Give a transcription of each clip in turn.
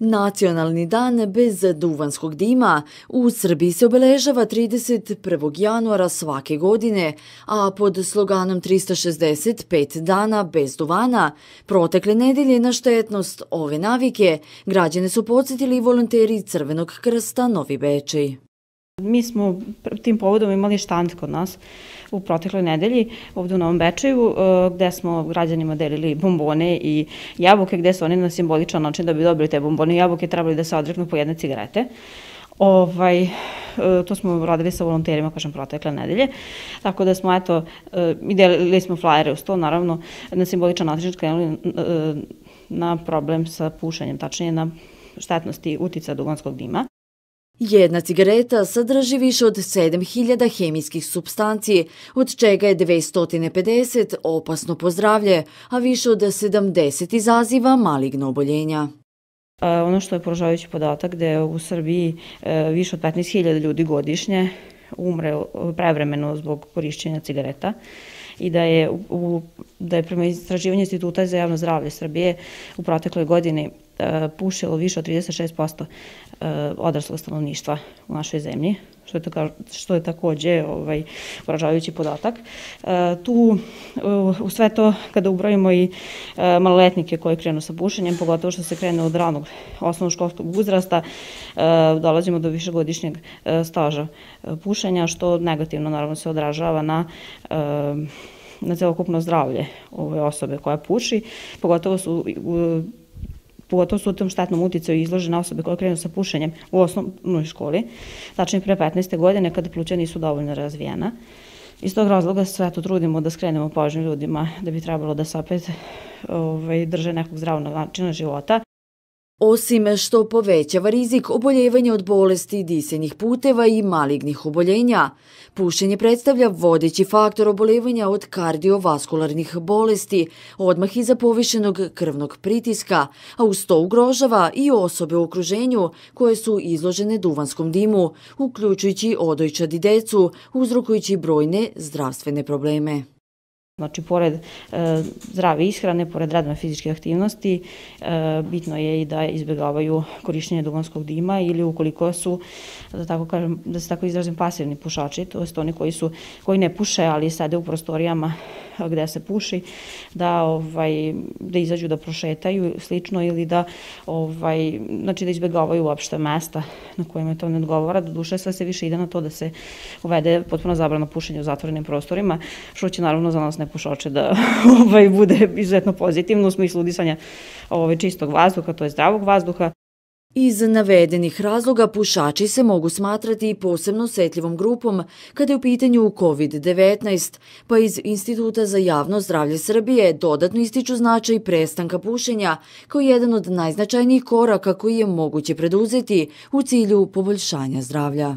Nacionalni dan bez duvanskog dima u Srbiji se obeležava 31. januara svake godine, a pod sloganom 365 dana bez duvana, protekle nedelje na štetnost ove navike, građane su podsjetili volonteri Crvenog krsta Novi Bečej. Mi smo tim povodom imali štand kod nas u protekloj nedelji ovdje u Novom Bečeju, gde smo građanima delili bombone i jabuke, gde su oni na simboličan način da bi dobili te bombone i jabuke trebali da se odreknu po jedne cigarete. To smo radili sa volonterima, kažem, protekle nedelje. Tako da smo, eto, i delili smo flajere uz to, naravno, na simboličan način krenuli na problem sa pušenjem, tačnije na štetnosti utica duvanskog dima. Jedna cigareta sadrži više od 7000 hemijskih supstanci, od čega je 250 opasno po zdravlje, a više od 70 izaziva maligna oboljenja. Ono što je poražavajući podatak da je u Srbiji više od 15.000 ljudi godišnje umre prevremeno zbog korišćenja cigareta i da je prema istraživanju Instituta za javno zdravlje Srbije u protekloj godini pušilo više od 36% odraslog stanovništva u našoj zemlji, što je takođe poražavajući podatak. Tu, u sve to, kada ubrojimo i maloletnike koji krenu sa pušenjem, pogotovo što se krene od ranog osnovnoškolskog uzrasta, dolazimo do višegodišnjeg staža pušenja, što negativno naravno se odražava na celokupno zdravlje ove osobe koja puši, pogotovo su u tom štetnom uticaju izložene osobe koje krenu sa pušenjem u osnovnoj školi, tačnije pre 15. godine kada pluća nisu dovoljno razvijena. Iz tog razloga sve to trudimo da skrenemo pažnju ljudima da bi trebalo da se opet drže nekog zdravog načina života. Osim što povećava rizik oboljevanja od bolesti disenih puteva i malignih oboljenja, pušenje predstavlja vodeći faktor oboljevanja od kardiovaskularnih bolesti, odmah iza povišenog krvnog pritiska, a uz to ugrožava i osobe u okruženju koje su izložene duvanskom dimu, uključujući odojčad i decu, uzrokujući brojne zdravstvene probleme. Znači, pored zdrave ishrane, pored redovne fizičke aktivnosti, bitno je i da izbjegavaju korišćenje duvanskog dima ili ukoliko su, da se tako izrazim, pasivni pušači, to je oni koji ne puše, ali sede u prostorijama gde se puši, da izađu da prošetaju slično ili da izbjegavaju uopšte mesta na kojima to ne odgovara. Doduše, sve se više ide na to da se uvede potpuno zabrana pušenja u zatvorenim prostorima, što će naravno za nas nepušače da bude izuzetno pozitivno u smislu udisanja čistog vazduha, to je zdravog vazduha. Iz navedenih razloga pušači se mogu smatrati i posebno osetljivom grupom kada je u pitanju COVID-19, pa iz Instituta za javno zdravlje Srbije dodatno ističu značaj prestanka pušenja kao jedan od najznačajnijih koraka koji je moguće preduzeti u cilju poboljšanja zdravlja.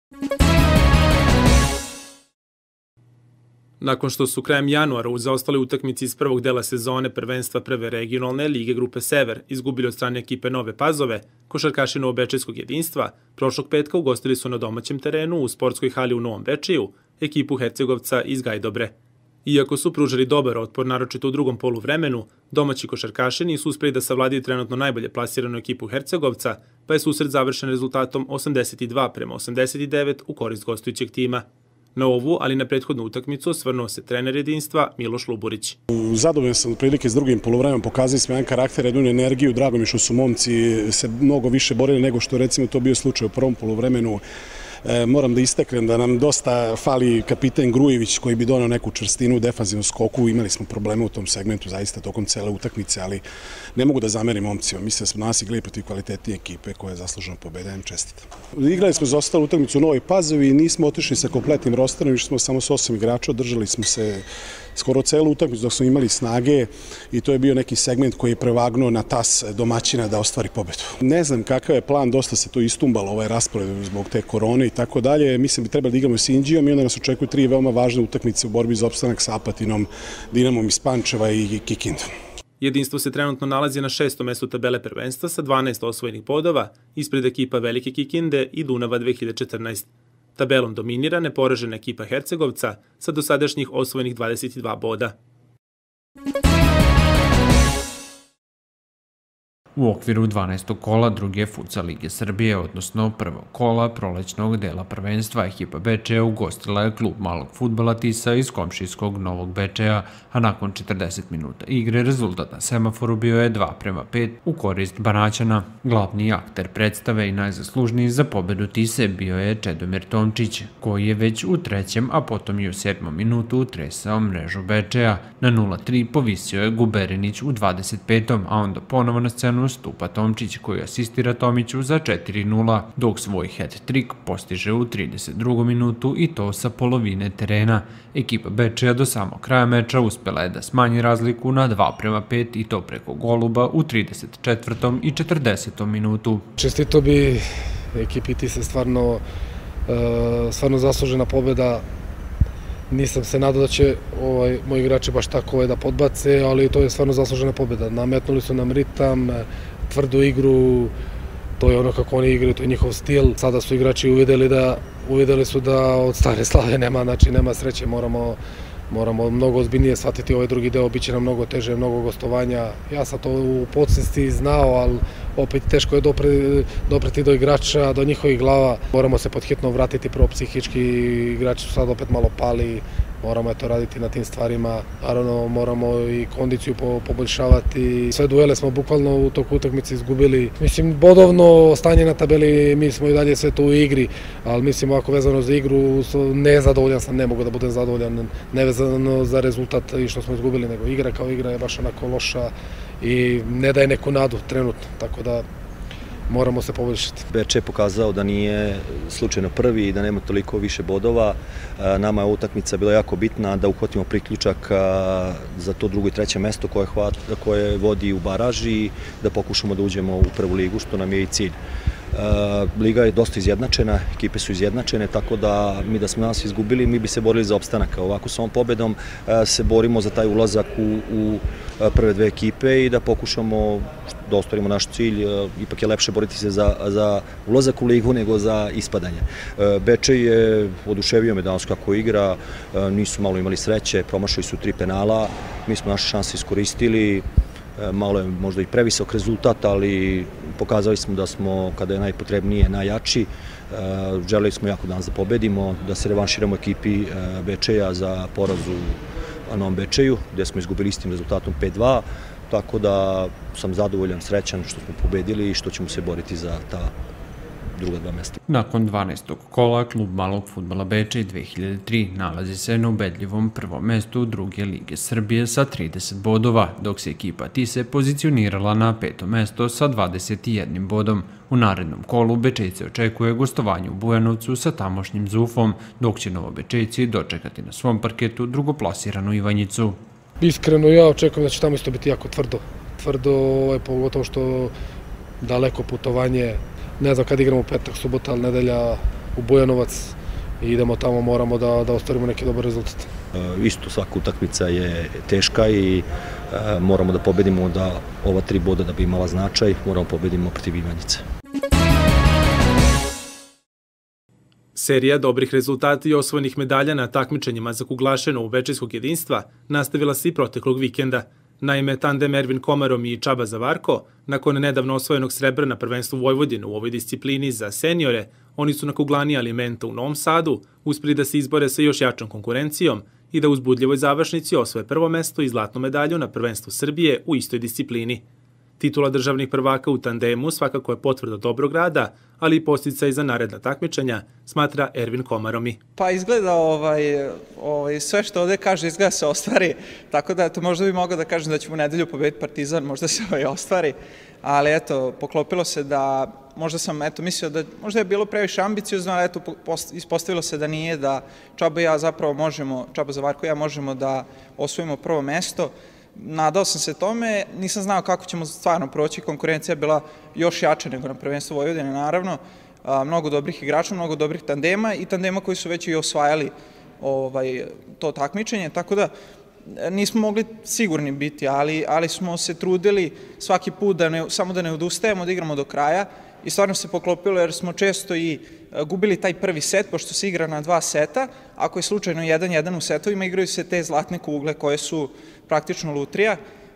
Nakon što su krajem januara u zaostale utakmici iz prvog dela sezone prvenstva prve regionalne lige Grupe Sever izgubili od strane ekipe Nove Pazove, košarkaši Novobečejskog jedinstva prošlog petka ugostili su na domaćem terenu u sportskoj hali u Novom Bečeju ekipu Hercegovca iz Gajdobre. Iako su pružali dobar otpor, naročito u drugom poluvremenu, domaći košarkaši nisu uspeli da savladaju trenutno najbolje plasiranu ekipu Hercegovca, pa je susret završen rezultatom 82-89 u korist gostujućeg tima. Na ovu, ali na prethodnu utakmicu, osvrnuo se trener jedinstva Miloš Luburić. Zadovoljan sam prilike s drugim poluvremenom, pokazali smo jedan karakter, jednu energiju, drago mi što su momci se mnogo više borili nego što recimo to bio slučaj u prvom poluvremenu. Moram da istaknem da nam dosta fali kapiten Grujević koji bi donao neku čvrstinu u defanzivnom skoku. Imali smo probleme u tom segmentu zaista tokom cele utakmice, ali ne mogu da zamerim momcima. Mislim da smo danas igrali protiv kvalitetnije ekipe koja je zasluženo pobedajem, čestitam. Igrali smo za ostalu utakmicu u Novoj Pazovi i nismo otišli sa kompletnim rosterom, išli smo samo s 8 igrača, držali smo se skoro celu utakmicu dok smo imali snage i to je bio neki segment koji je prevagnuo na tas domaćina da ostvari pobedu. Ne znam kakav je plan, dosta se to istumbalo ovaj raspored zbog te korone i tako dalje. Mislim bi trebali da igramo s Inđijom i onda nas očekuju 3 veoma važne utakmice u borbi za opstanak sa Apatinom, Dinamom iz Pančeva i Kikindom. Jedinstvo se trenutno nalazi na 6. mestu tabele prvenstva sa 12 osvojenih bodova, ispred ekipa Velike Kikinde i Dunava 2014. Tabelom dominira neporažena ekipa Hercegovca sa dosadašnjih osvojenih 22 boda. U okviru 12. kola druge futsal lige Srbije, odnosno prvog kola prolećnog dela prvenstva, ekipa Bečeja ugostila je klub malog fudbala Tisa iz komšijskog Novog Bečeja, a nakon 40 minuta igre rezultat na semaforu bio je 2:5 u korist Banaćana. Glavni akter predstave i najzaslužniji za pobedu Tise bio je Čedomir Tomčić, koji je već u 3., a potom i u 7. minutu utresao mrežu Bečeja. Na 0:3 povisio je Guberinić u 25., a onda ponovo na scenu stupa Tomčić koji asistira Tomiću za 4:0, dok svoj hat-trick postiže u 32. minutu i to sa polovine terena. Ekipa Bečeja do samog kraja meča uspela je da smanji razliku na 2:5 i to preko Goluba u 34. i 40. minutu. Čestito bi ekipi Tise, stvarno zaslužena pobjeda. Nisam se nadao da će moji igrači baš tako da podbace, ali to je stvarno zaslužena pobjeda. Nametnuli su nam ritam, tvrdu igru, to je ono kako oni igraju, to je njihov stil. Sada su igrači uvideli su da od stare slave nema sreće, moramo mnogo ozbiljnije shvatiti ovaj drugi deo, bit će nam mnogo teže, mnogo gostovanja. Ja sam to u podsvesti znao, ali opet teško je dopreti do igrača, do njihovih glava. Moramo se podhitno vratiti prvo psihički, igrači su sad opet malo pali, moramo to raditi na tim stvarima. Naravno, moramo i kondiciju poboljšavati. Sve duele smo bukvalno u toku utakmice izgubili. Mislim, bodovno stanje na tabeli, mi smo i dalje sve to u igri, ali mislim ovako vezano za igru, nezadovoljan sam, ne mogu da budem zadovoljan, ne vezano za rezultat i što smo izgubili, nego igra kao igra je baš onako loša i ne daje neku nadu trenutno, tako da moramo se poboljšati. Beče je pokazao da nije slučajno prvi i da nema toliko više bodova. Nama je utakmica bila jako bitna da uhvatimo priključak za to drugo i treće mesto koje vodi u baraži i da pokušamo da uđemo u prvu ligu, što nam je i cilj. Liga je dosta izjednačena, ekipe su izjednačene, tako da mi da smo nas izgubili, mi bi se borili za opstanak. Ovako s ovom pobedom se borimo za taj ulazak u prve dve ekipe i da pokušamo da ostvarimo naš cilj. Ipak je lepše boriti se za ulazak u ligu nego za ispadanje. Bečej je oduševio me danas kako igra, nisu malo imali sreće, promašili su 3 penala, mi smo naše šanse iskoristili. Malo je možda i previsok rezultat, ali pokazali smo da smo, kada je najpotrebnije, najjači. Želeli smo jako danas da pobedimo, da se revanširamo ekipi Bečeja za poraz u Novom Bečeju, gde smo izgubili istim rezultatom 5:2, tako da sam zadovoljan, srećan što smo pobedili i što ćemo se boriti za ta druga 2 mesta. Nakon 12. kola, klub malog fudbala Bečej 2003 nalazi se na ubedljivom prvom mestu druge lige Srbije sa 30 bodova, dok se ekipa Tise pozicionirala na 5. mesto sa 21 bodom. U narednom kolu Bečejce očekuje gostovanje u Bujanovcu sa tamošnjim Zufom, dok će Novobečejci dočekati na svom parketu drugoplasiranu Ivanjicu. Iskreno ja očekujem da će tamo isto biti jako tvrdo, pogotovo što daleko putovanje. Ne znam kad igramo petak, subota, ali nedelja u Bujanovac i idemo tamo, moramo da ostvarimo neki dobar rezultat. Isto svaka utakmica je teška i moramo da pobedimo da ova 3 boda da bi imala značaj, moramo pobedimo protiv Ivanjice. Serija dobrih rezultata i osvojenih medalja na takmičenjima za kuglaše novobečejskog jedinstva nastavila se i proteklog vikenda. Naime, tandem Ervin Komarom i Čaba Zavarko, nakon nedavno osvojenog srebra na prvenstvu Vojvodine u ovoj disciplini za seniore, oni su na kuglani Alimenta u Novom Sadu uspeli da se izbore sa još jačom konkurencijom i da u uzbudljivoj završnici osvoje prvo mesto i zlatnu medalju na prvenstvu Srbije u istoj disciplini. Titula državnih prvaka u tandemu svakako je potvrda dobrog rada, ali i podsticaj za naredna takmičenja, smatra Ervin Komaromi. Pa izgleda sve što ovde kaže izgleda se ostvari, tako da možda bi mogao da kažem da ćemo u nedelju pobediti Partizan, možda se ostvari, ali eto, poklopilo se da možda sam mislio da možda je bilo previše ambiciozno, ali eto, ispostavilo se da nije, da Čaba i ja zapravo možemo, Čaba Zavarko i ja možemo da osvojimo prvo mesto. Nadao sam se tome, nisam znao kako ćemo stvarno proći, konkurencija je bila još jača nego na prvenstvu Vojvodine, naravno, mnogo dobrih igrača, mnogo dobrih tandema i tandema koji su već i osvajali to takmičenje, tako da nismo mogli sigurni biti, ali smo se trudili svaki put samo da ne odustajemo, da igramo do kraja i stvarno se poklopilo jer smo često i gubili taj prvi set, pošto se igra na 2 seta, ako je slučajno 1-1 u setovima, igraju se te zlatne kugle koje su praktično lutrija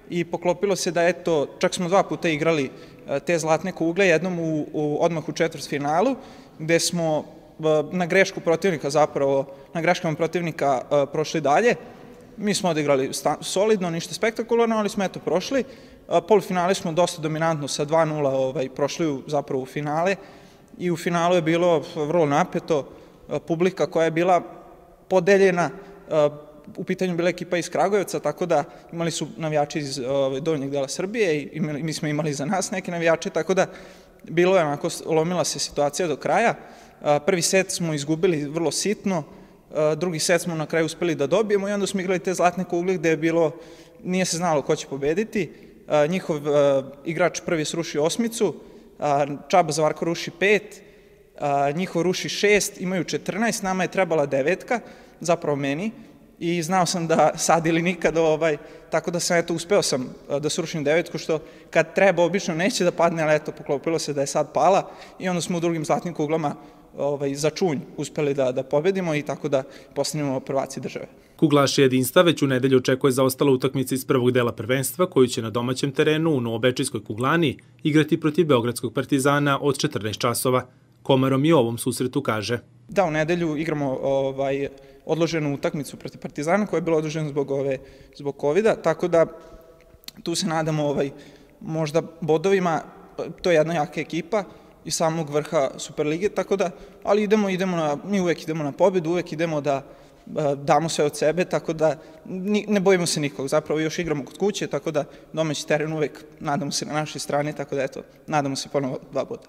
i poklopilo se da, eto, čak smo 2 puta igrali te zlatne kugle, jednom odmah u četvrtfinalu, gde smo na grešku protivnika zapravo, na greškama protivnika prošli dalje. Mi smo odigrali solidno, ništa spektakularno, ali smo eto prošli. Polufinale smo dosta dominantno sa 2:0 prošli zapravo u finale i u finalu je bilo vrlo napeto, publika koja je bila podeljena, u pitanju bila ekipa iz Kragujevca, tako da imali su navijači iz donjeg dela Srbije i mi smo imali za nas neke navijače, tako da bilo je onako, lomila se situacija do kraja. Prvi set smo izgubili vrlo sitno, drugi set smo na kraju uspeli da dobijemo i onda smo igrali te zlatne kugle gde je bilo, nije se znalo ko će pobediti. Njihov igrač prvi sruši 8, Čaba Zavarko ruši 5, njihov ruši 6, imaju 14, nama je trebala 9, zapravo meni, i znao sam da sad ili nikad, tako da sam, eto, uspeo sam da srušim 9, što kad treba obično neće da padne, ali eto, poklopilo se da je sad pala i onda smo u drugim zlatnim kuglama za čunj uspeli da pobedimo i tako da postanemo prvaci države. Kuglaši jedinstva već u nedelju očekuje zaostala utakmica iz prvog dela prvenstva koju će na domaćem terenu u Novobečejskoj kuglani igrati protiv Beogradskog Partizana od 14 časova. Komarom i o ovom susretu kaže. Da, u nedelju igramo odloženu utakmicu protiv Partizana koja je bila odložena zbog COVID-a, tako da tu se nadamo možda bodovima, to je jedna jaka ekipa iz samog vrha Superlige, tako da, ali mi uvek idemo na pobedu, uvek idemo da damo sve od sebe, tako da ne bojimo se nikog, zapravo još igramo kod kuće, tako da domaći teren uvek nadamo se na našoj strani, tako da eto, nadamo se ponovo 2 boda.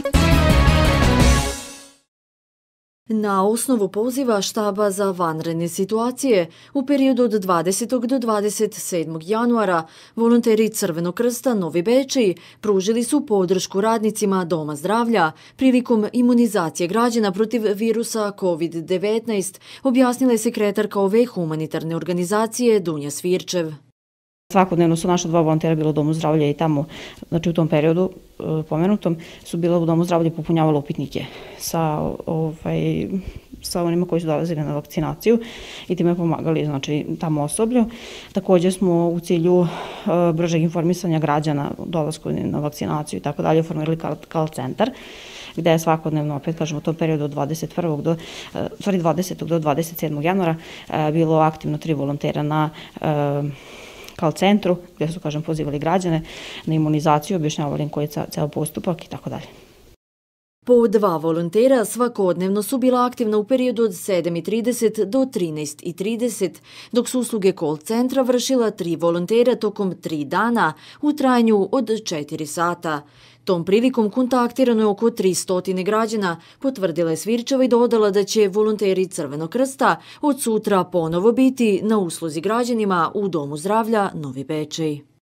Na osnovu poziva štaba za vanredne situacije, u periodu od 20. do 27. januara, volonteri Crvenog krsta Novi Bečej pružili su podršku radnicima Doma zdravlja prilikom imunizacije građana protiv virusa COVID-19, objasnila je sekretarka ove humanitarne organizacije Dunja Svirčev. Svakodnevno su naša 2 volontera bila u Domu zdravlja i tamo, znači u tom periodu pomenutom, su bila u Domu zdravlja i popunjavala upitnike sa onima koji su dolazili na vakcinaciju i time pomagali, znači, tamo osoblju. Također smo u cilju bržeg informisanja građana dolasku na vakcinaciju i tako dalje formirali call centar, gde je svakodnevno, opet kažemo, u tom periodu od 20. do 27. januara bilo aktivno 3 volontera na call centru, gde su, kažem, pozivali građane na imunizaciju, objašnjavali im koji je ceo postupak i tako dalje. Po 2 volontera svakodnevno su bila aktivna u periodu od 7:30 do 13:30, dok su usluge call centra vršila 3 volontera tokom 3 dana u trajanju od 4 sata. Tom prilikom kontaktirano je oko 300 građana, potvrdila je Svirčeva i dodala da će volonteri Crvenog krsta od sutra ponovo biti na usluzi građanima u Domu zdravlja Novi Bečej.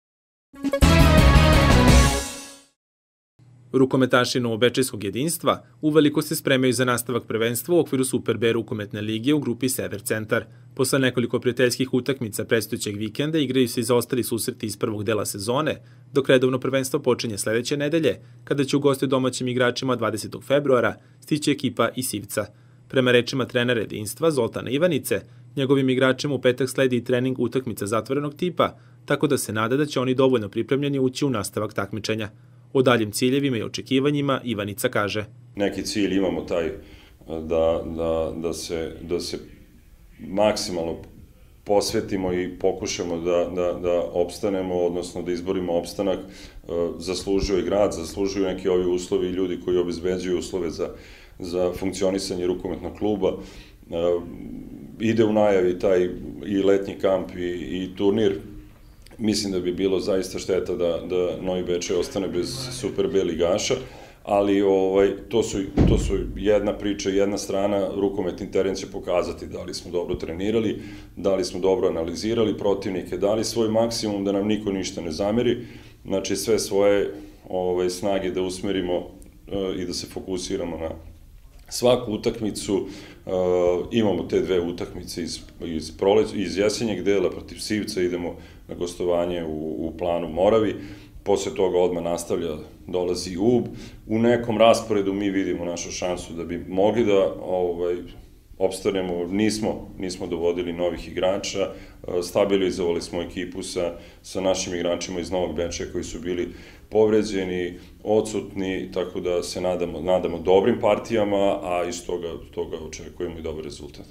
Rukometaši Novobečejskog jedinstva uveliko se spremaju za nastavak prvenstva u okviru Super B rukometne lige u grupi Sever Centar. Posle nekoliko prijateljskih utakmica predstojećeg vikenda igraju se i zaostali susreti iz prvog dela sezone, dok redovno prvenstvo počinje sledeće nedelje, kada će u gosti domaćim igračima 20. februara stići ekipa iz Sivca. Prema rečima trenera jedinstva Zoltana Ivanice, njegovim igračima u petak sledi i trening utakmica zatvorenog tipa, tako da se nada da će oni dovoljno pripremljeni ući u nastavak takmičenja. O daljim ciljevima i očekivanjima Ivanica kaže. Neki cilj imamo taj da se maksimalno posvetimo i pokušamo da opstanemo, odnosno da izborimo opstanak. Zaslužuje grad, zaslužuju neki ovi uslovi i ljudi koji obezbeđuju uslove za funkcionisanje rukometnog kluba. Ide u najavi taj i letnji kamp i turnir. Mislim da bi bilo zaista šteta da Novi Bečej ostane bez Super B ligaša, ali to su jedna priča, jedna strana, rukometni teren će pokazati da li smo dobro trenirali, da li smo dobro analizirali protivnike, da li svoj maksimum da nam niko ništa ne zameri, znači sve svoje snage da usmerimo i da se fokusiramo na svaku utakmicu. Imamo te 2 utakmice iz jesenjeg dela protiv Sivca, idemo na gostovanje u Planu Moravi, posle toga odmah nastavlja, dolazi Ub. U nekom rasporedu mi vidimo našu šansu da bi mogli da opstanemo, nismo dovodili novih igrača, stabilizovali smo ekipu sa našim igračima iz Novog Bečeja koji su bili povređeni, odsutni, tako da se nadamo dobrim partijama, a iz toga očekujemo i dobar rezultat.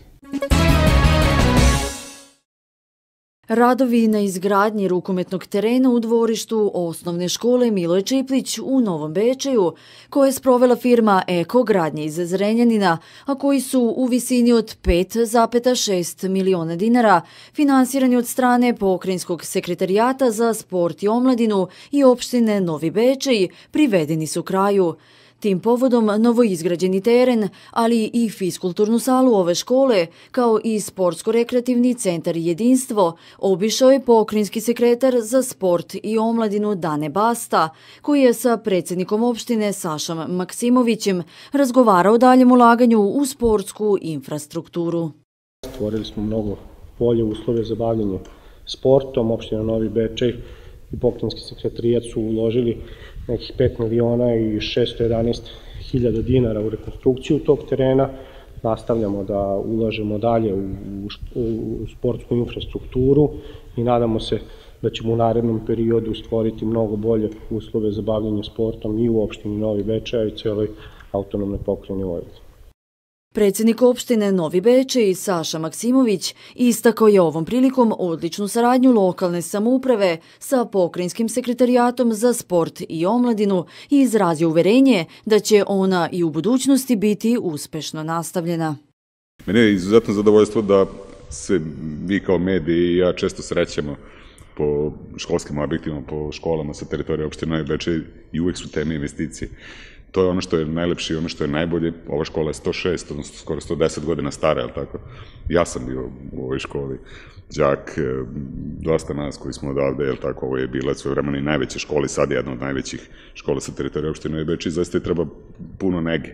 Radovi na izgradnji rukometnog terena u dvorištu osnovne škole Miloje Čiplić u Novom Bečeju, koje je sprovela firma Eko gradnje iz Zrenjanina, a koji su u visini od 5,6 miliona dinara, finansirani od strane Pokrajinskog sekretarijata za sport i omladinu i opštine Novi Bečej, privedeni su kraju. Tim povodom novoizgrađeni teren, ali i fiskulturnu salu ove škole, kao i sportsko-rekreativni centar Jedinstvo, obišao je pokrajinski sekretar za sport i omladinu Dane Basta, koji je sa predsjednikom opštine Sašom Maksimovićem razgovarao o daljem ulaganju u sportsku infrastrukturu. Stvorili smo mnogo bolje uslove za bavljanje sportom. Opština Novi Bečej i pokrajinski sekretarijat su uložili nekih 5 miliona i 611 hiljada dinara u rekonstrukciju tog terena. Nastavljamo da ulažemo dalje u sportsku infrastrukturu i nadamo se da ćemo u narednom periodu stvoriti mnogo bolje uslove za bavljanje sportom i u opštini Novi Bečej i celoj autonomnoj pokrajini Vojvodine. Predsjednik opštine Novi Bečej Saša Maksimović istakao je ovom prilikom odličnu saradnju lokalne samouprave sa Pokrajinskim sekretarijatom za sport i omladinu i izrazio uverenje da će ona i u budućnosti biti uspešno nastavljena. Mene je izuzetno zadovoljstvo da se vi kao mediji i ja često srećemo po školskim objektima, po školama sa teritorije opštine Novi Bečej i uvek su teme investicije. To je ono što je najlepše i ono što je najbolje. Ova škola je 106, odnosno skoro 110 godina stara, je li tako? Ja sam bio u ovoj školi đak, dosta nas koji smo odavde, je li tako? Ovo je bila svojevremeno i najveća škola i sad je jedna od najvećih škola sa teritorije opštine Novi Bečej i zaista je treba puno nege.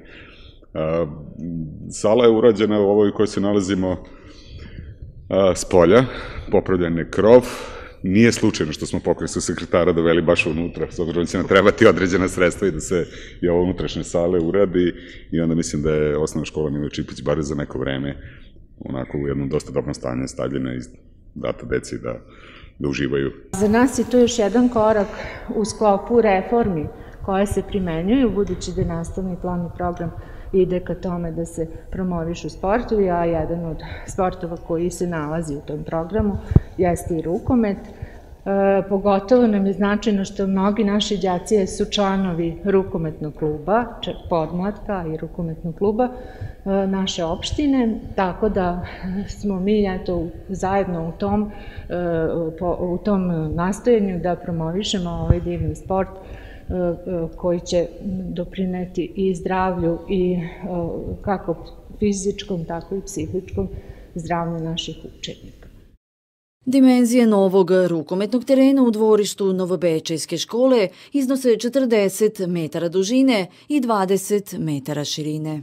Sala je urađena u ovoj kojoj se nalazimo s polja, popravljen je krov. Nije slučajno što smo pokrajinskog sekretara doveli baš unutra, s obzirom da će nam trebati određena sredstva i da se i ovo unutrašnje sale uradi i onda mislim da je osnovna škola Miloje Čiplić bar za neko vreme onako u jednom dosta dobrom stanju stavljena i data deci da uživaju. Za nas je to još jedan korak u sklopu reformi koje se primenjuju, budući da je nastavni plan i program ide ka tome da se promovišu sportovi, a jedan od sportova koji se nalazi u tom programu jeste i rukomet. Pogotovo nam je značajno što mnogi naši đaci su članovi rukometnog kluba, podmlatka i rukometnog kluba naše opštine, tako da smo mi zajedno u tom nastojanju da promovišemo ovaj divni sport koji će doprineti i zdravlju i kako fizičkom, tako i psihičkom zdravlju naših učenika. Dimenzije novog rukometnog terena u dvorištu Novobečejske škole iznose 40 metara dužine i 20 metara širine.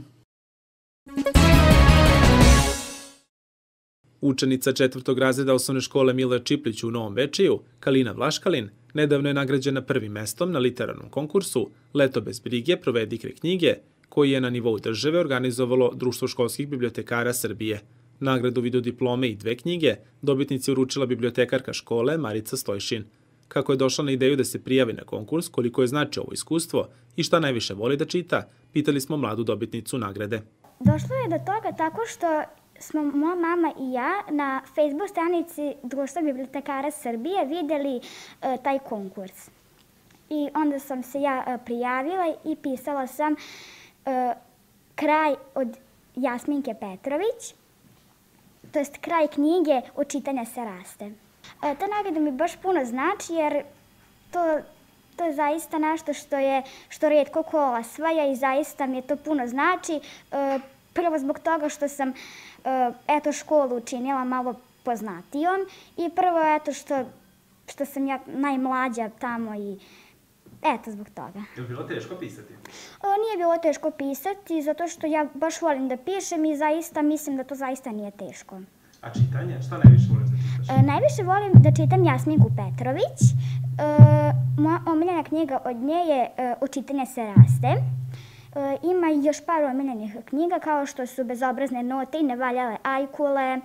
Učenica 4. razreda osnovne škole Miloje Čiplić u Novom Bečeju, Kalina Vlaškalin, nedavno je nagrađena prvim mestom na literarnom konkursu Leto bez brige, provedi kraj knjige, koji je na nivou države organizovalo Društvo školskih bibliotekara Srbije. Nagradu u vidu diplome i 2 knjige dobitnici uručila bibliotekarka škole Marica Stojšin. Kako je došla na ideju da se prijavi na konkurs, koliko je znači ovo iskustvo i šta najviše voli da čita, pitali smo mladu dobitnicu nagrade. Došlo je do toga tako što smo moja mama i ja na Facebook stranici Društva bibliotekara Srbije videli taj konkurs. I onda sam se ja prijavila i pisala sam kraj od Jasminke Petrović, to jest kraj knjige Od čitanja se raste. Ta nagrada mi baš puno znači jer to je zaista nešto što rijetko ko osvaja i zaista mi je to puno znači. Prvo zbog toga što sam školu učinila malo poznatijom i prvo što sam ja najmlađa tamo i zbog toga. Je li bilo teško pisati? Nije bilo teško pisati zato što ja baš volim da pišem i zaista mislim da to zaista nije teško. A čitanje? Šta najviše voliš da čitaš? Najviše volim da čitam Jasminku Petrović. Moja omiljena knjiga od nje je Od čitanja se raste. Ima još par omiljenih knjiga kao što su Bezobrazne note i Nevaljale ajkule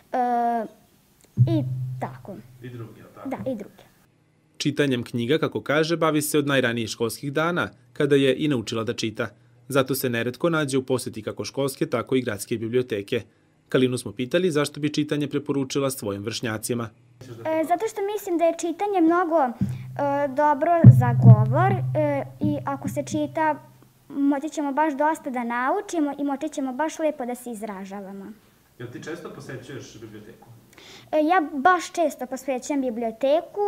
i tako. I drugi, je li tako? Da, i drugi. Čitanjem knjiga, kako kaže, bavi se od najranijih školskih dana, kada je i naučila da čita. Zato se neretko nađe u poseti kako školske, tako i gradske biblioteke. Kalinu smo pitali zašto bi čitanje preporučila svojim vršnjacima. Zato što mislim da je čitanje mnogo dobro za govor i ako se čita, moći ćemo baš dosta da naučimo i moći ćemo baš lepo da se izražavamo. Jel ti često posećuješ biblioteku? Ja baš često posvećujem biblioteku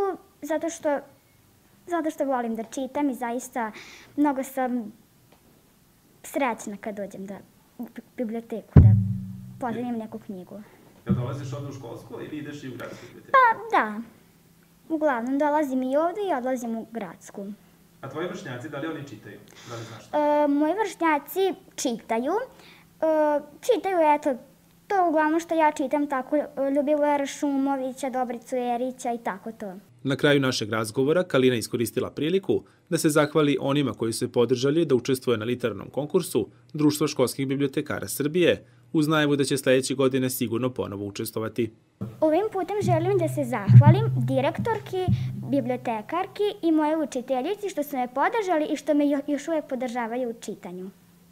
zato što volim da čitam i zaista mnogo sam srećna kad dođem u biblioteku da pozajmim neku knjigu. Jel dolaziš ovdje u školsku ili ideš i u gradsku biblioteku? Pa da, uglavnom dolazim i ovdje i odlazim u gradsku. A tvoji vršnjaci, da li oni čitaju? Da li znaš Moji vršnjaci čitaju. Čitaju, eto, to uglavnom što ja čitam, tako Ljubivora Šumovića, Dobricu Erića i tako to. Na kraju našeg razgovora Kalina iskoristila priliku da se zahvali onima koji su je podržali da učestvuje na literarnom konkursu Društvo školskih bibliotekara Srbije, uz najavu da će sledeće godine sigurno ponovo učestvovati. Ovim putem želim da se zahvalim direktorki, bibliotekarki i moje učiteljici što su me podržali i što me još uvek podržavaju u čitanju.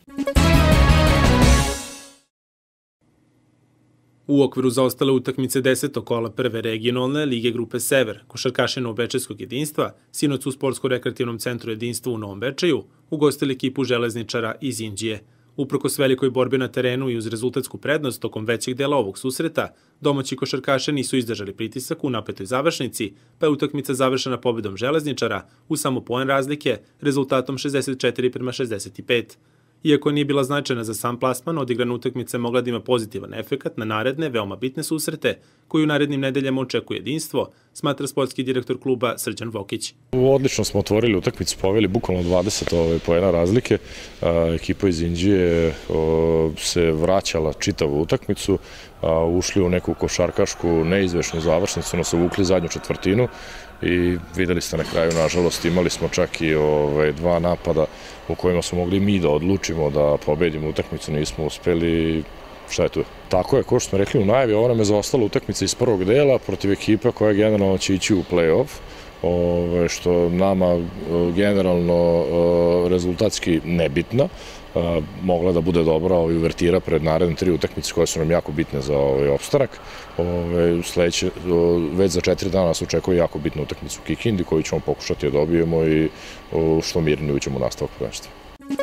U okviru zaostale utakmice 10. kola prve regionalne lige grupe Sever, košarkaši Novobečejskog jedinstva, sinoć u Sportsko-rekreativnom centru jedinstva u Novom Bečeju, ugostili ekipu železničara iz Inđije. Uprkos velikoj borbi na terenu i uz rezultatsku prednost tokom većeg dela ovog susreta, domaći košarkaše nisu izdržali pritisak u napetoj završnici, pa je utakmica završena pobedom železničara u samo poen razlike rezultatom 64:65. Iako nije bila značajna za sam plasman, odigrana utakmica je mogla da ima pozitivan efekat na naredne, veoma bitne susrete, koji u narednim nedeljama očekuje jedinstvo, smatra sportski direktor kluba Srđan Vokić. Odlično smo otvorili utakmicu, poveli bukvalno 20 poena razlike. Ekipa iz Inđije se vraćala čitavu utakmicu, ušli u neku košarkašku neizvešnu završnicu, nas uvukli zadnju četvrtinu i videli ste na kraju, nažalost, imali smo čak i dva napada u kojima smo mogli mi da odlučimo da pobedimo utakmicu, nismo uspeli, šta je tu? Tako je, kao što smo rekli u najavi, ovo nam je zaostala utakmica iz prvog dela protiv ekipa koja generalno će ići u play-off, što nama generalno rezultatski nebitna, mogla da bude dobra uvertira pred naredne 3 utakmice koje su nam jako bitne za opstanak. Već za 4 dana nas očekuje jako bitna utakmica u Kikindi koju ćemo pokušati da dobijemo i što mirnije uđemo u nastavak prvenstva.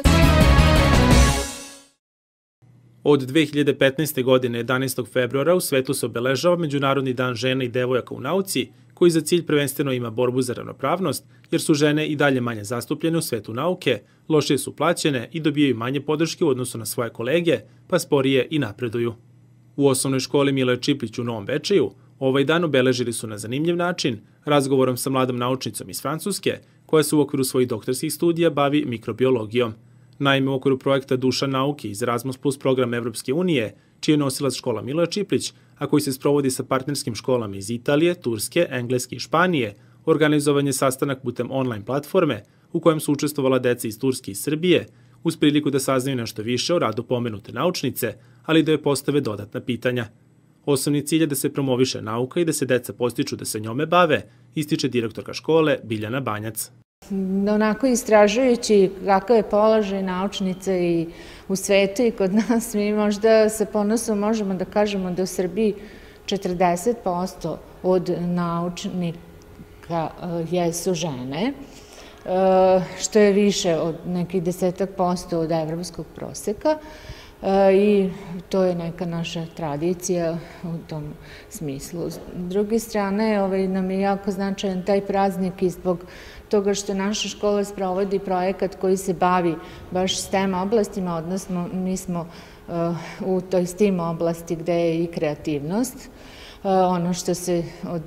Od 2015. godine 11. februara u svetu se obeležava Međunarodni dan žena i devojaka u nauci, koji za cilj prvenstveno ima borbu za ravnopravnost, jer su žene i dalje manje zastupljene u svetu nauke, lošije su plaćene i dobijaju manje podrške u odnosu na svoje kolege, pa sporije i napreduju. U osnovnoj školi Miloje Čiplić u Novom Bečeju ovaj dan obeležili su na zanimljiv način razgovorom sa mladom naučnicom iz Francuske, koja se u okviru svojih doktorskih studija bavi mikrobiologijom. Naime, u okviru projekta Duša nauke iz Erasmus Plus programa Evropske unije, čiji je nosilac škola Miloje Čiplić, a koji se sprovodi sa partnerskim školama iz Italije, Turske, Engleske i Španije, organizovan je sastanak putem online platforme u kojem su učestvovala deca iz Turske i Srbije, uz priliku da saznaju nešto više o radu pomenute naučnice, ali da joj postave dodatna pitanja. Osnovni cilj je da se promoviše nauka i da se deca postiču da se njome bave, ističe direktorka škole Biljana Banjac. Onako istražujući kakav je položaj naučnice i u svetu i kod nas, mi možda sa ponosom možemo da kažemo da u Srbiji 40% od naučnika jesu žene, što je više od nekih 10% od evropskog proseka i to je neka naša tradicija u tom smislu. S druge strane, nam je jako značajan taj praznik i zbog toga što naša škola sprovodi projekat koji se bavi baš STEM oblastima, odnosno mi smo u toj STEM oblasti gde je i kreativnost, ono što se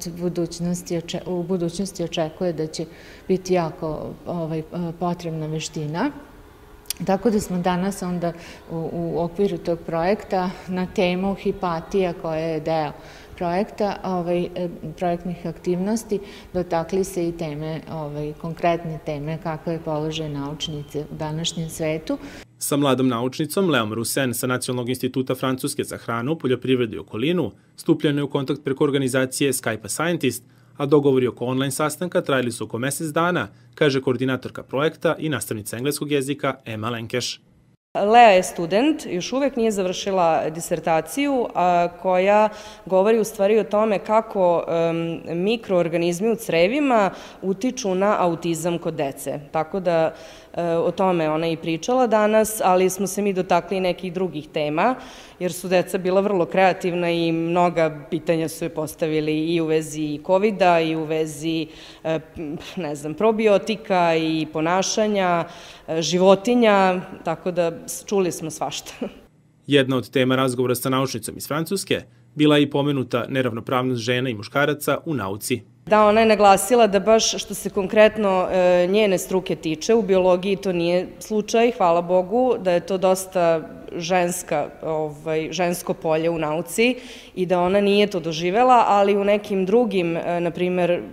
u budućnosti očekuje da će biti jako potrebna veština. Tako da smo danas onda u okviru tog projekta na temu Hipatija, koja je deo projekta, projektnih aktivnosti, dotakli se i teme, konkretne teme kakva je položaj naučnice u današnjem svetu. Sa mladom naučnicom Leom Rusen sa Nacionalnog instituta Francuske za hranu, poljoprivredu i okolinu stupljeno je u kontakt preko organizacije Skype a Scientist, a dogovori oko online sastanka trajali su oko mesec dana, kaže koordinatorka projekta i nastavnica engleskog jezika Emma Lenkeš. Lea je student, još uvek nije završila disertaciju, koja govori u stvari o tome kako mikroorganizmi u crevima utiču na autizam kod dece. Tako da o tome ona i pričala danas, ali smo se mi dotakli nekih drugih tema, jer su deca bila vrlo kreativna i mnoga pitanja su je postavili i u vezi COVID-a i u vezi, ne znam, probiotika i ponašanja, životinja, tako da čuli smo svašta. Jedna od tema razgovora sa naučnicom iz Francuske bila je i pomenuta neravnopravnost žena i muškaraca u nauci. Da, ona je naglasila da baš što se konkretno njene struke tiče, u biologiji to nije slučaj, hvala Bogu, da je to dosta žensko polje u nauci i da ona nije to doživela, ali u nekim drugim, na primer,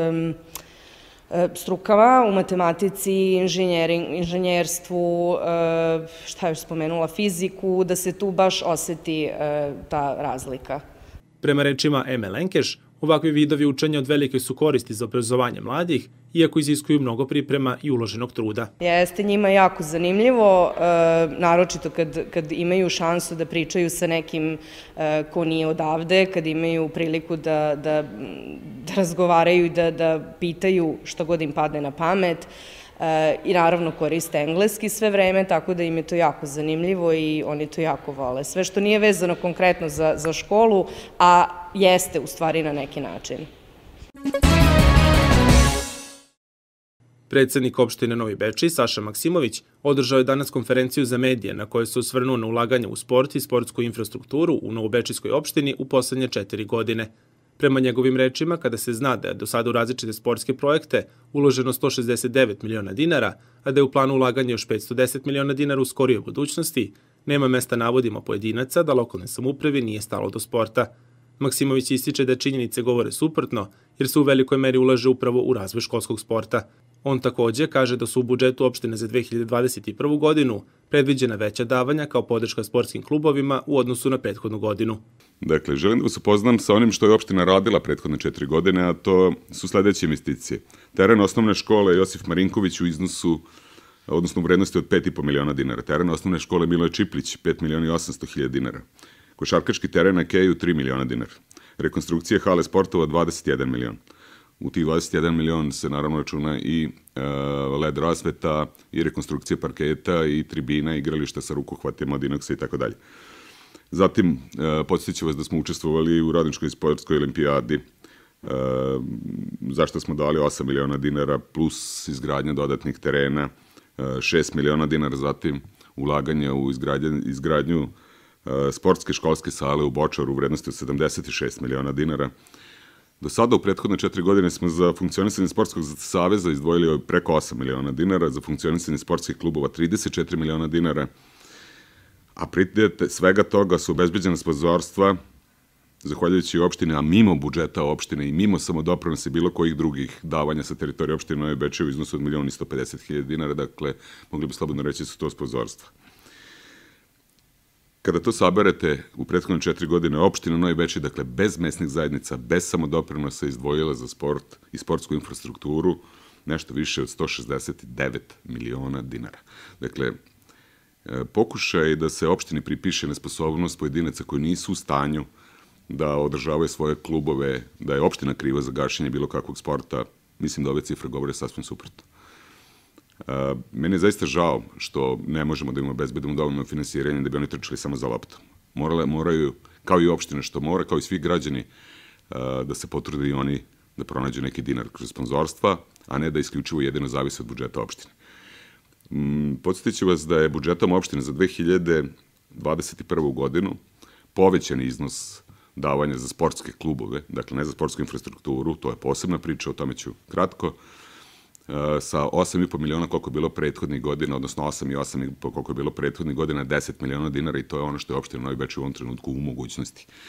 strukama, u matematici, inženjerstvu, šta još spomenula, fiziku, da se tu baš oseti ta razlika. Prema rečima Eme Lenkeš, ovakvi vidovi učenja od velike su koristi za obrazovanje mladih, iako iziskuju mnogo priprema i uloženog truda. Jeste njima jako zanimljivo, naročito kad imaju šansu da pričaju sa nekim ko nije odavde, kad imaju priliku da razgovaraju i da pitaju što god im padne na pamet. I naravno koriste engleski sve vreme, tako da im je to jako zanimljivo i oni to jako vole. Sve što nije vezano konkretno za školu, a jeste u stvari na neki način. Predsednik opštine Novi Bečej, Saša Maksimović, održao je danas konferenciju za medije na kojoj se osvrnuo na ulaganje u sport i sportsku infrastrukturu u Novobečejskoj opštini u poslednje 4 godine. Prema njegovim rečima, kada se zna da je do sada u različite sportske projekte uloženo 169 miliona dinara, a da je u planu ulaganja još 510 miliona dinara u skorijoj budućnosti, nema mesta navodima pojedinaca da lokalne samouprave nije stalo do sporta. Maksimović ističe da činjenice govore suprotno, jer se u velikoj meri ulaže upravo u razvoj školskog sporta. On takođe kaže da su u budžetu opštine za 2021. godinu predviđena veća davanja kao podrška sportskim klubovima u odnosu na prethodnu godinu. Dakle, želim da vas upoznam sa onim što je opština radila prethodne 4 godine, a to su sledeće investicije. Teren osnovne škole Josif Marinković u iznosu, odnosno u vrednosti od 5,5 miliona dinara. Teren osnovne škole Miloje Čiplić 5 miliona i 800 hiljada dinara. Košarkaški teren na Keju 3 miliona dinara. Rekonstrukcija hale sportova 21 milion. U tih 21 milion se naravno računa i led rasveta, i rekonstrukcija parketa, i tribina, igrališta sa rukohvatima od inoksa i tako dalje. Zatim, podsjeću vas da smo učestvovali u Radničkoj sportskoj olimpijadi, zašto smo dali 8 miliona dinara plus izgradnja dodatnih terena, 6 miliona dinara, zatim ulaganja u izgradnju sportske školske sale u Bočaru u vrednosti od 76 miliona dinara. Do sada u prethodne 4 godine smo za funkcionisanje Sportskog saveza izdvojili preko 8 miliona dinara, za funkcionisanje sportskih klubova 34 miliona dinara, a pridete svega toga su obezbeđena sponzorstva, zahvaljujući opštine, a mimo budžeta opštine i mimo samodoprinosa i bilo kojih drugih davanja sa teritorije opštine Novi Bečej u iznosu od 1.150.000 dinara, dakle, mogli bi slobodno reći da su to sponzorstva. Kada to saberete, u prethodne 4 godine opština Novi Bečej, dakle, bez mesnih zajednica, bez samodoprinosa izdvojila za sport i sportsku infrastrukturu nešto više od 169 miliona dinara. Dakle, pokušaj da se opštini pripiše nesposobnost pojedinaca koji nisu u stanju da održavaju svoje klubove, da je opština kriva za gašenje bilo kakvog sporta, mislim da ove cifre govore sasvim suprotno. Meni je zaista žao što ne možemo da im obezbedimo dovoljno finansiranje da bi oni trčali samo za loptom. Moraju, kao i opštine što mora, kao i svi građani, da se potrude i oni da pronađu neki dinar kroz sponzorstva, a ne da isključivo jedino zavise od budžeta opštine. Podsjetiću vas da je budžetom opštine za 2021. godinu povećan iznos davanja za sportske klubove, dakle ne za sportsku infrastrukturu, to je posebna priča, o tome ću kratko, sa 8,5 miliona koliko je bilo prethodnih godina, odnosno 8,5 koliko je bilo prethodnih godina, 10 miliona dinara i to je ono što je opština Novi Bečej u ovom trenutku u mogućnosti.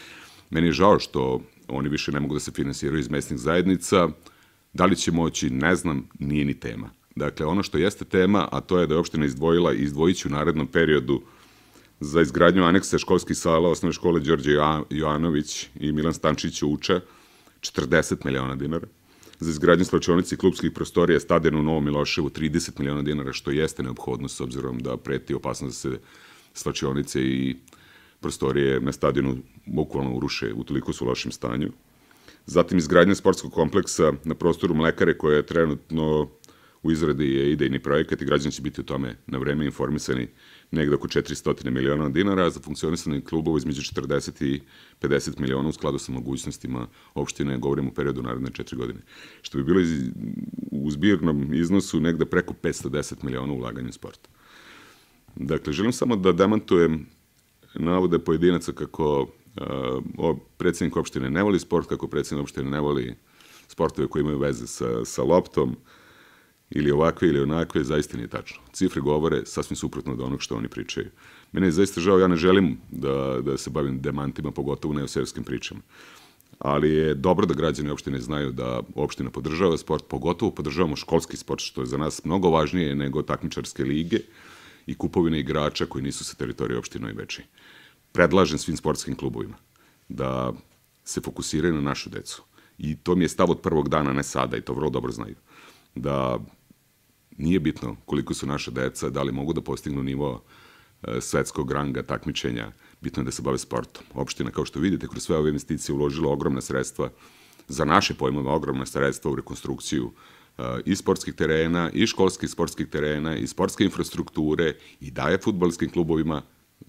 Meni je žao što oni više ne mogu da se finansiraju iz mesnih zajednica. Da li će moći, ne znam, nije ni tema. Dakle, ono što jeste tema, a to je da je opština izdvojila i izdvojit će u narednom periodu za izgradnju aneksa školskih sala osnovne škole Đorđe Jovanović i Milan Stančić Uča 40 miliona dinara. Za izgradnju slačionice i klubskih prostorija stadiona u Novom Miloševu 30 miliona dinara, što jeste neophodno s obzirom da preti opasnost da se slačionice i prostorije na stadionu bukvalno uruše, utoliko su u lošem stanju. Zatim izgradnja sportskog kompleksa na prostoru Mlekare, koja je trenutno u izradi je idejni projekat i građani će biti o tome na vreme informisani, negde oko 400 miliona dinara, za funkcionisanje klubova između 40 i 50 miliona u skladu sa mogućnostima opštine, govorimo u periodu naredne 4 godine. Što bi bilo u zbirnom iznosu negde preko 510 miliona ulaganja u sport. Dakle, želim samo da demantujem navode pojedinaca kako predsjednik opštine ne voli sport, kako predsjednik opštine ne voli sportove koji imaju veze sa loptom, ili ovakve ili onakve, zaista nije tačno. Cifre govore sasvim suprotno od onog što oni pričaju. Mene je zaista žao, ja ne želim da se bavim demantima, pogotovo ne o seoskim pričama. Ali je dobro da građani opštine znaju da opština podržava sport, pogotovo podržavamo školski sport, što je za nas mnogo važnije nego takmičarske lige i kupovine igrača koji nisu sa teritorije opštine Novi Bečej. Predlažem svim sportskim klubovima da se fokusiraju na našu decu. I to mi je stav od prvog dana, ne sada, i to vrlo dobro znaju. Da nije bitno koliko su naša deca, da li mogu da postignu nivo svetskog ranga, takmičenja, bitno je da se bave sportom. Opština, kao što vidite, kroz sve ove investicije uložila ogromna sredstva, za naše pojmove ogromna sredstva u rekonstrukciju i sportskih terena, i školskih sportskih terena, i sportske infrastrukture, i daje fudbalskim klubovima,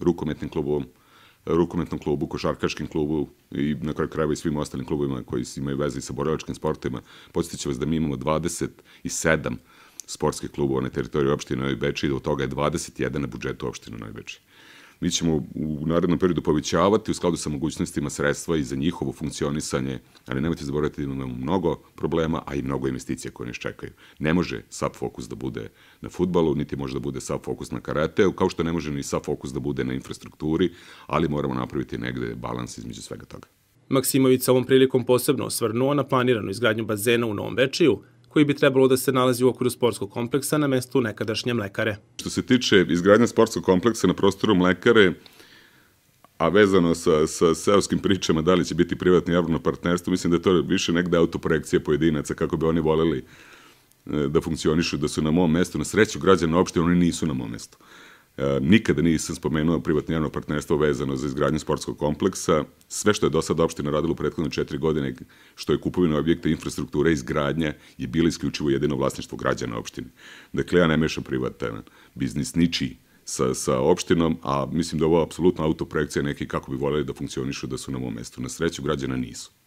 rukometnom klubu, košarkaškim klubu i na kraju krajeva i svim ostalim klubovima koji imaju veze sa borilačkim sportovima. Podsjetiću vas da mi imamo 27 sportskih klubova na teritoriji opštine Novi Bečej i da od toga je 21 na budžetu opštine Novi Bečej. Mi ćemo u narednom periodu povećavati u skladu sa mogućnostima sredstva i za njihovo funkcionisanje, ali nemojte zaboraviti da imamo mnogo problema, a i mnogo investicija koje nas čekaju. Ne može sav fokus da bude na fudbalu, niti može da bude sav fokus na karateu, kao što ne može ni sav fokus da bude na infrastrukturi, ali moramo napraviti negde balans između svega toga. Maksimović se ovom prilikom posebno osvrnuo na planiranu izgradnju bazena u Novom Bečeju, koji bi trebalo da se nalazi u okviru sportskog kompleksa na mestu nekadašnje Mlekare. Što se tiče izgradnje sportskog kompleksa na prostoru Mlekare, a vezano sa seoskim pričama da li će biti privatno javno partnerstvo, mislim da je to više negde autoprojekcija pojedinaca, kako bi oni voljeli da funkcionišu, da su na mom mestu. Na sreću građana opštine, oni nisu na mom mestu. Nikada nisam spomenuo privatno javno partnerstvo vezano za izgradnju sportskog kompleksa. Sve što je do sada opština radila u prethodne 4 godine, što je kupovina objekta, infrastruktura i izgradnja, je bilo isključivo jedino vlasništvo građana opštine. Dakle, ja ne mešam privatan biznis ničiji sa opštinom, a mislim da je ovo apsolutno autoprojekcija neki kako bi voljeli da funkcionišu da su na mom mestu. Na sreću građana nisu.